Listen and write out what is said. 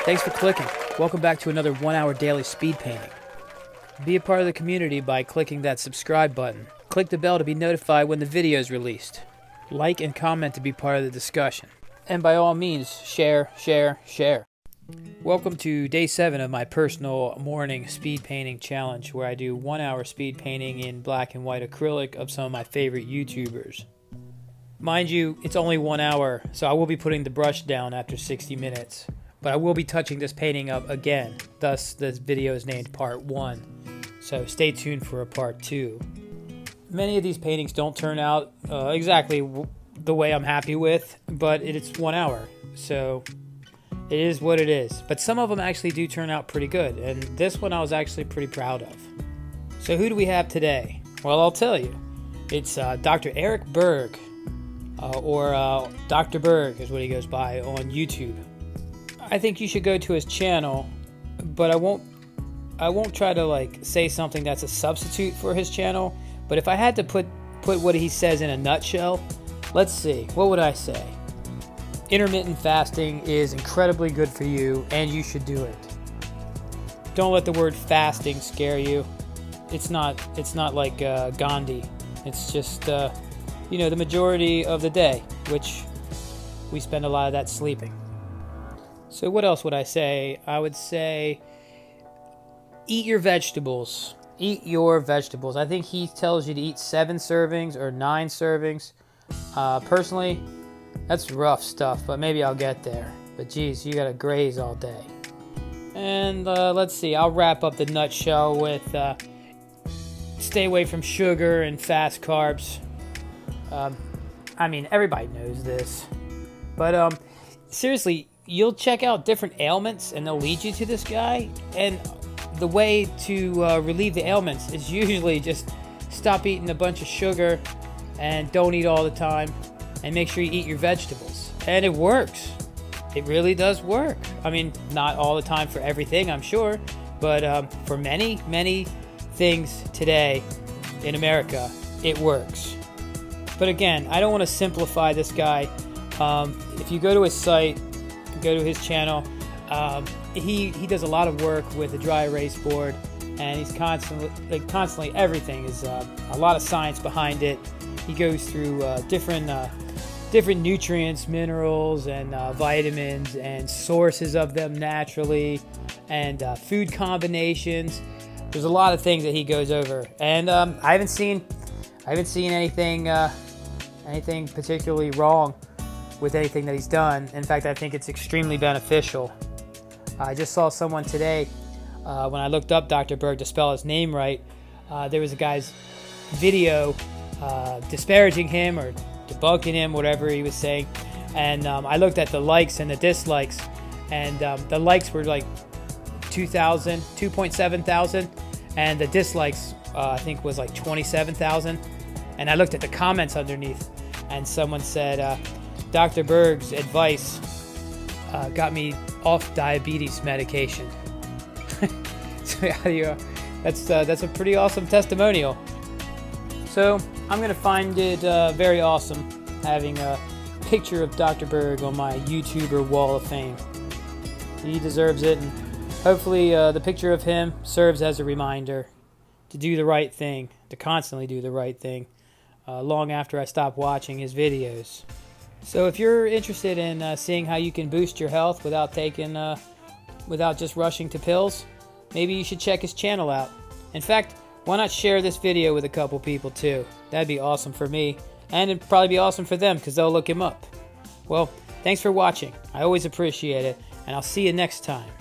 Thanks for clicking. Welcome back to another 1-hour daily speed painting. Be a part of the community by clicking that subscribe button. Click the bell to be notified when the video is released. Like and comment to be part of the discussion. And by all means, share, share, share. Welcome to day 7 of my personal morning speed painting challenge, where I do 1-hour speed painting in black and white acrylic of some of my favorite YouTubers. Mind you, it's only 1 hour, so I will be putting the brush down after 60 minutes. But I will be touching this painting up again, thus this video is named Part 1. So stay tuned for a Part 2. Many of these paintings don't turn out exactly the way I'm happy with, but it's 1 hour, so it is what it is. But some of them actually do turn out pretty good, and this one I was actually pretty proud of. So who do we have today? Well, I'll tell you. It's Dr. Eric Berg, or Dr. Berg is what he goes by on YouTube. I think you should go to his channel, but I won't try to like say something that's a substitute for his channel. But if I had to put what he says in a nutshell, let's see, what would I say? Intermittent fasting is incredibly good for you, and you should do it. Don't let the word fasting scare you. It's not like Gandhi. It's just you know, the majority of the day, which we spend a lot of that sleeping. So what else would I say? I would say eat your vegetables. Eat your vegetables. I think he tells you to eat 7 servings or 9 servings. Personally, that's rough stuff, but maybe I'll get there. But geez, you gotta graze all day. And let's see, I'll wrap up the nutshell with stay away from sugar and fast carbs. I mean, everybody knows this. But seriously, you'll check out different ailments and they'll lead you to this guy. And the way to relieve the ailments is usually just stop eating a bunch of sugar and don't eat all the time, and make sure you eat your vegetables. And it works. It really does work. I mean, not all the time for everything, I'm sure, but for many, many things today in America, it works. But again, I don't want to simplify this guy. If you go to his site, go to his channel, he does a lot of work with the dry erase board, and he's constantly everything is a lot of science behind it. He goes through different nutrients, minerals, and vitamins, and sources of them naturally, and food combinations. There's a lot of things that he goes over, and I haven't seen anything particularly wrong with anything that he's done. In fact, I think it's extremely beneficial. I just saw someone today, when I looked up Dr. Berg to spell his name right, there was a guy's video disparaging him or debunking him, whatever he was saying. And I looked at the likes and the dislikes, and the likes were like 2.7 thousand, and the dislikes I think was like 27,000. And I looked at the comments underneath, and someone said, Dr. Berg's advice got me off diabetes medication. So yeah, that's a pretty awesome testimonial. So I'm gonna find it very awesome having a picture of Dr. Berg on my YouTuber wall of fame. He deserves it, and hopefully the picture of him serves as a reminder to do the right thing, to constantly do the right thing, long after I stop watching his videos. So if you're interested in seeing how you can boost your health without just rushing to pills, maybe you should check his channel out. In fact, why not share this video with a couple people too? That'd be awesome for me, and it'd probably be awesome for them because they'll look him up. Well, thanks for watching. I always appreciate it, and I'll see you next time.